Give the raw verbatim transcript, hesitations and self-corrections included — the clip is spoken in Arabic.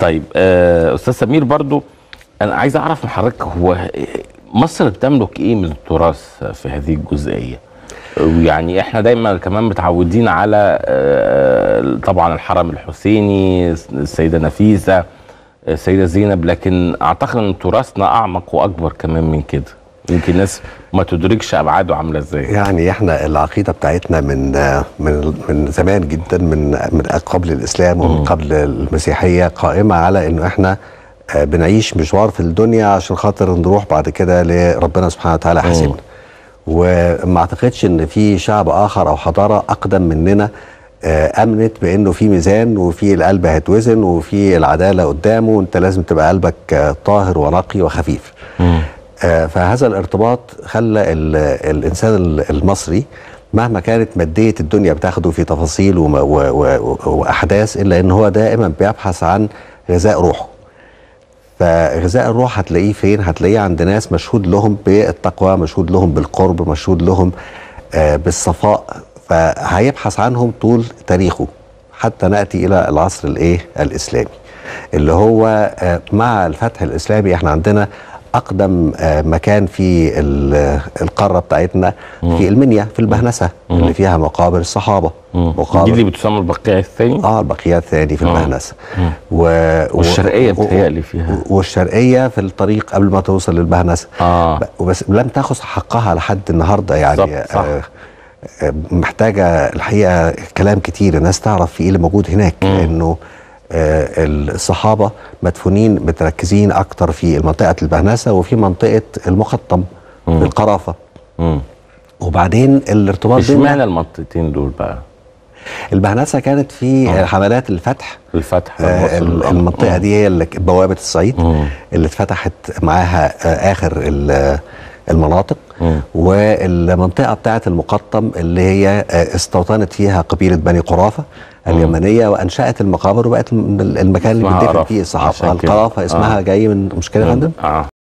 طيب آه استاذ سمير، برضو انا عايز اعرف من حضرتك، هو مصر بتملك ايه من التراث في هذه الجزئيه؟ ويعني احنا دايما كمان متعودين على آه طبعا الحرم الحسيني، السيده نفيسه، السيده زينب، لكن اعتقد ان تراثنا اعمق واكبر كمان من كده، يمكن الناس ما تدركش ابعاده عامله ازاي. يعني احنا العقيده بتاعتنا من من من زمان جدا، من من قبل الاسلام ومن قبل المسيحيه، قائمه على انه احنا بنعيش مشوار في الدنيا عشان خاطر نروح بعد كده لربنا سبحانه وتعالى حاسبنا. وما اعتقدش ان في شعب اخر او حضاره اقدم مننا امنت بانه في ميزان، وفي القلب هيتوزن، وفي العداله قدامه، وانت لازم تبقى قلبك طاهر ونقي وخفيف. مم. فهذا الارتباط خلى الانسان المصري مهما كانت ماديه الدنيا بتاخده في تفاصيل واحداث، الا ان هو دائما بيبحث عن غذاء روحه. فغذاء الروح هتلاقيه فين؟ هتلاقيه عند ناس مشهود لهم بالتقوى، مشهود لهم بالقرب، مشهود لهم بالصفاء، فهيبحث عنهم طول تاريخه حتى ناتي الى العصر الايه الاسلامي، اللي هو مع الفتح الاسلامي احنا عندنا اقدم مكان في القاره بتاعتنا في المنيا، في البهنسه، مم. اللي فيها مقابر الصحابه. مقابر دي اللي بتسمى البقيع الثاني. اه البقيع الثاني في البهنسه. و... والشرقيه بتهيألي فيها، والشرقيه في الطريق قبل ما توصل للبهنسه. اه بس لم تاخذ حقها لحد النهارده، يعني صح. آه محتاجه الحقيقه كلام كتير الناس تعرف في ايه اللي موجود هناك، مم. لانه آه الصحابه مدفونين متركزين اكتر في منطقه البهنسه وفي منطقه المخطم في القرافه. مم. وبعدين الارتباط بين اشمعنى المنطقتين دول بقى؟ البهنسه كانت في مم. حملات الفتح. الفتح آه المنطقه مم. دي هي اللي بوابه الصعيد، مم. اللي اتفتحت معاها آه اخر المناطق. مم. والمنطقه بتاعه المقطم اللي هي استوطنت فيها قبيله بني قرافه اليمنيه، وانشات المقابر وبقت المكان اللي بيدفن فيه الصحابه. القرافه اسمها آه. جاي من مشكله يا فندم؟ اه